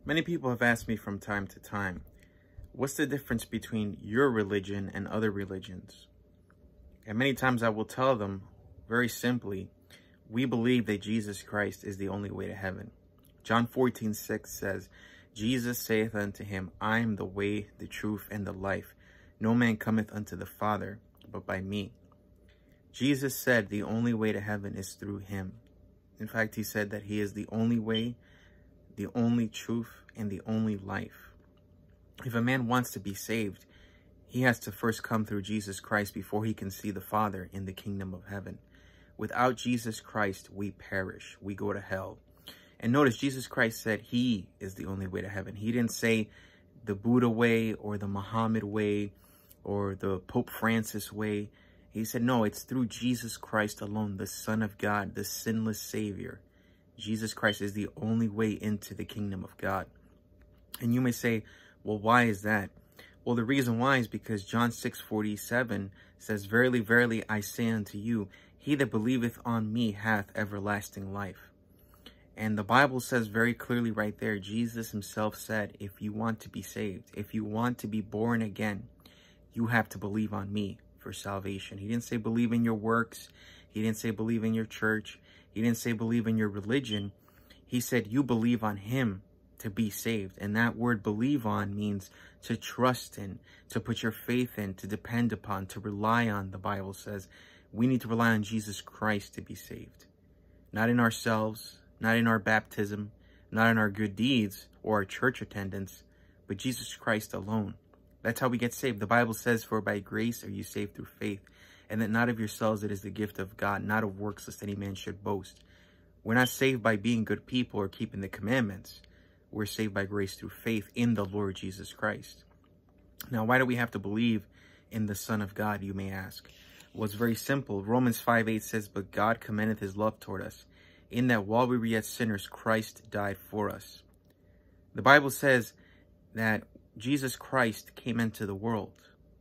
Many people have asked me from time to time, what's the difference between your religion and other religions? And many times I will tell them very simply, we believe that Jesus Christ is the only way to heaven. John 14:6 says, Jesus saith unto him, I am the way, the truth, and the life. No man cometh unto the Father, but by me. Jesus said the only way to heaven is through him. In fact, he said that he is the only way, the only truth, and the only life. If a man wants to be saved, he has to first come through Jesus Christ before he can see the Father in the kingdom of heaven. Without Jesus Christ, we perish. We go to hell. And notice, Jesus Christ said he is the only way to heaven. He didn't say the Buddha way or the Muhammad way or the Pope Francis way. He said, no, it's through Jesus Christ alone, the Son of God, the sinless Savior. Jesus Christ is the only way into the kingdom of God. And you may say, well, why is that? Well, the reason why is because John 6:47 says, Verily, verily, I say unto you, he that believeth on me hath everlasting life. And the Bible says very clearly right there, Jesus himself said, if you want to be saved, if you want to be born again, you have to believe on me for salvation. He didn't say believe in your works. He didn't say believe in your church. He didn't say believe in your religion. He said you believe on him to be saved. And that word believe on means to trust in, to put your faith in, to depend upon, to rely on. The Bible says we need to rely on Jesus Christ to be saved. Not in ourselves, not in our baptism, not in our good deeds or our church attendance, but Jesus Christ alone. That's how we get saved. The Bible says, for by grace are you saved through faith, and that not of yourselves, it is the gift of God, not of works, lest any man should boast. We're not saved by being good people or keeping the commandments. We're saved by grace through faith in the Lord Jesus Christ. Now, why do we have to believe in the Son of God, you may ask? Well, it's very simple. Romans 5:8 says, but God commendeth his love toward us, in that while we were yet sinners, Christ died for us. The Bible says that Jesus Christ came into the world.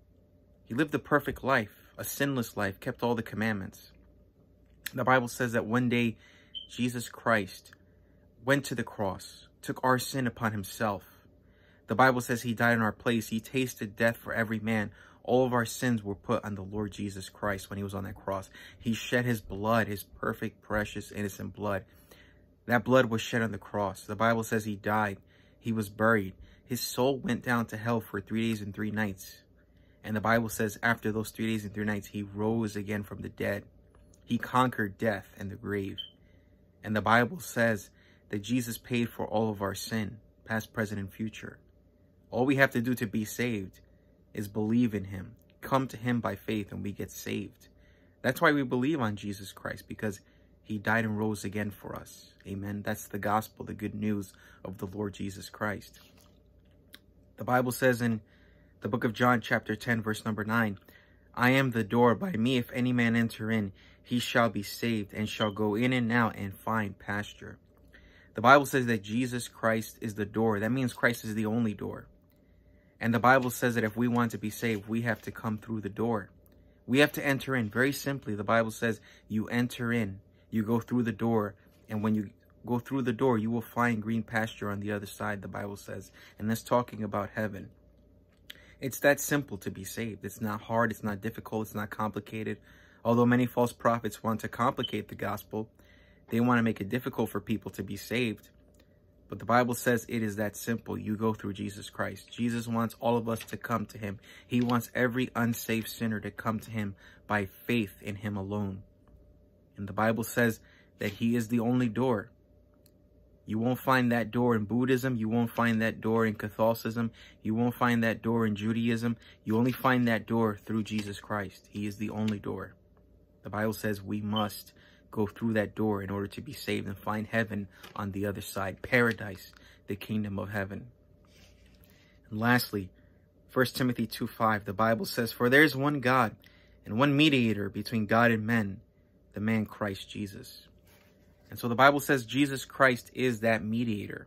He lived a perfect life, a sinless life, kept all the commandments. The Bible says that one day Jesus Christ went to the cross, took our sin upon himself. The Bible says he died in our place. He tasted death for every man. All of our sins were put on the Lord Jesus Christ when he was on that cross. He shed his blood, his perfect, precious, innocent blood. That blood was shed on the cross. The Bible says he died. He was buried. His soul went down to hell for 3 days and 3 nights. And the Bible says after those 3 days and 3 nights, he rose again from the dead. He conquered death and the grave. And the Bible says that Jesus paid for all of our sin, past, present, and future. All we have to do to be saved is believe in him. Come to him by faith and we get saved. That's why we believe on Jesus Christ, because he died and rose again for us. Amen. That's the gospel, the good news of the Lord Jesus Christ. The Bible says in the book of John, chapter 10, verse number 9, I am the door. By me, if any man enter in, he shall be saved and shall go in and out and find pasture. The Bible says that Jesus Christ is the door. That means Christ is the only door. And the Bible says that if we want to be saved, we have to come through the door. We have to enter in. Very simply, the Bible says you enter in, you go through the door, and when you go through the door, you will find green pasture on the other side, the Bible says. And that's talking about heaven. It's that simple to be saved. It's not hard. It's not difficult. It's not complicated. Although many false prophets want to complicate the gospel, they want to make it difficult for people to be saved. But the Bible says it is that simple. You go through Jesus Christ. Jesus wants all of us to come to him. He wants every unsaved sinner to come to him by faith in him alone. And the Bible says that he is the only door. You won't find that door in Buddhism. You won't find that door in Catholicism. You won't find that door in Judaism. You only find that door through Jesus Christ. He is the only door. The Bible says we must go through that door in order to be saved and find heaven on the other side. Paradise, the kingdom of heaven. And lastly, 1 Timothy 2:5, the Bible says, for there is one God and one mediator between God and men, the man Christ Jesus. And so the Bible says Jesus Christ is that mediator.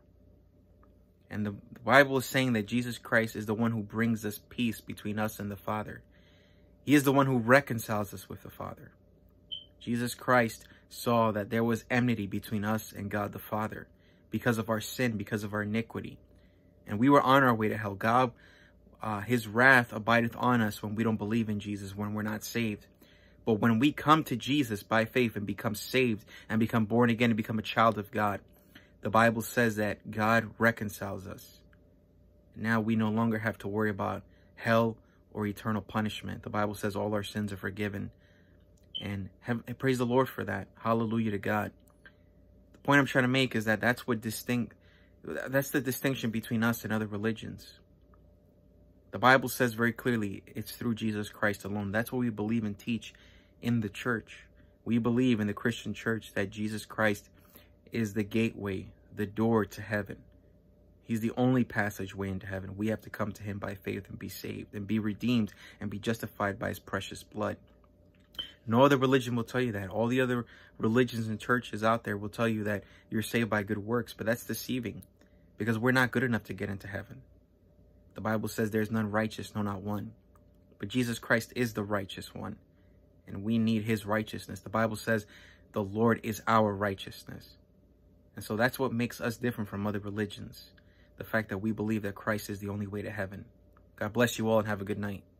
And the Bible is saying that Jesus Christ is the one who brings us peace between us and the Father. He is the one who reconciles us with the Father. Jesus Christ saw that there was enmity between us and God the Father because of our sin, because of our iniquity. And we were on our way to hell. God, his wrath abideth on us when we don't believe in Jesus, when we're not saved. But when we come to Jesus by faith and become saved and become born again and become a child of God, the Bible says that God reconciles us. Now we no longer have to worry about hell or eternal punishment. The Bible says all our sins are forgiven. And praise the Lord for that. Hallelujah to God. The point I'm trying to make is that that's the distinction between us and other religions. The Bible says very clearly it's through Jesus Christ alone. That's what we believe and teach in the church. We believe in the Christian church that Jesus Christ is the gateway, the door to heaven. He's the only passageway into heaven. We have to come to him by faith and be saved and be redeemed and be justified by his precious blood. No other religion will tell you that. All the other religions and churches out there will tell you that you're saved by good works, but that's deceiving because we're not good enough to get into heaven. The Bible says there's none righteous, no, not one. But Jesus Christ is the righteous one, and we need his righteousness. The Bible says the Lord is our righteousness. And so that's what makes us different from other religions. The fact that we believe that Christ is the only way to heaven. God bless you all and have a good night.